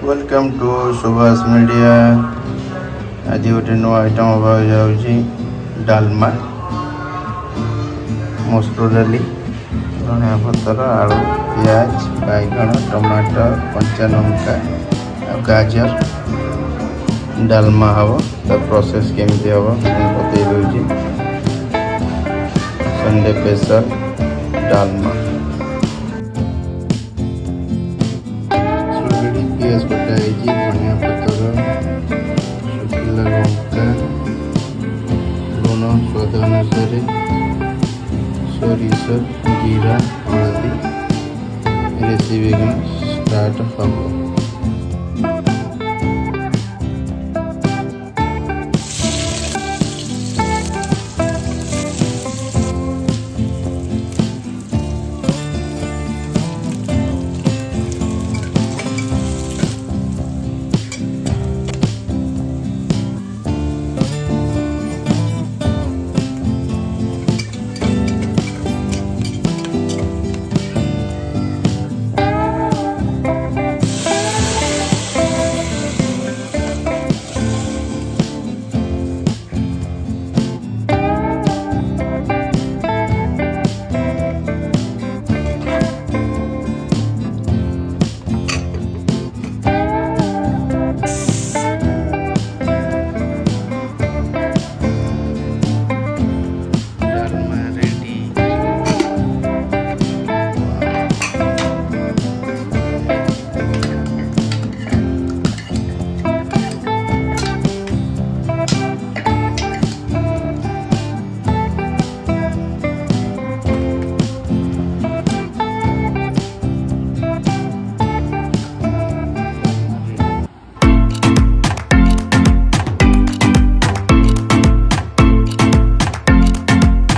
Welcome to Subhash media. आज गोटे नुआ आइटम हवा जाऊँगी डालमा मसूर डाली धनिया पतर आलू पियाज बैगण टमाटर कंचा लंका गाजर डालमा हम तो प्रोसेस केमती हम बतई दूँ। संडे स्पेशल डालमा पियाज कटाई धनिया पतर शुखिला लंका लुण स्वाद अनुसार सोरिष जीरा हलदी रेसिपी स्टार्ट हम।